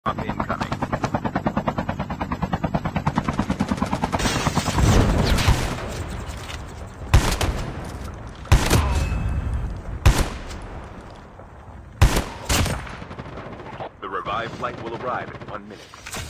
Incoming. The revived flight will arrive in 1 minute.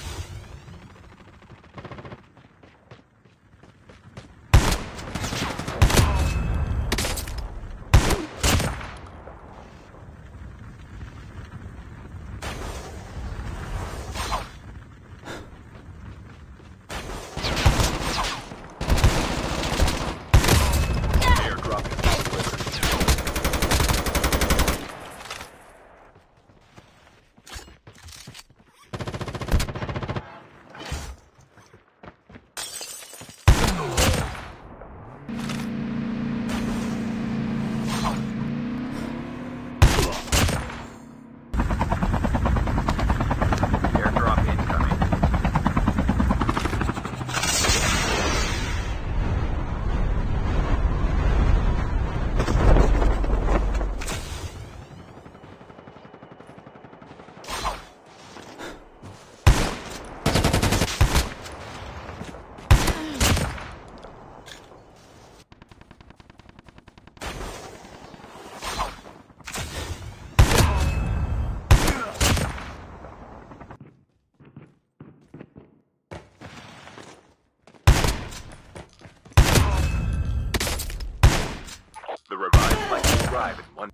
The revived flight will arrive in 1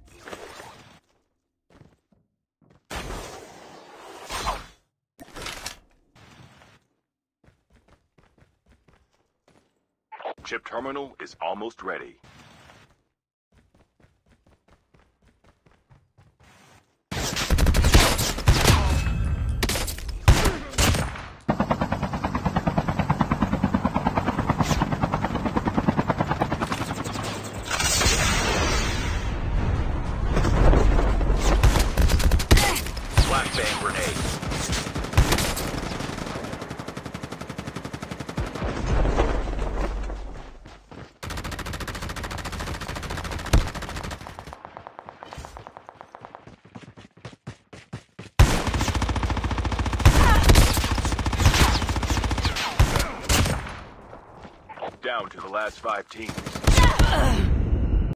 minute. Chip terminal is almost ready. Flashbang grenade. Down to the last 5 teams.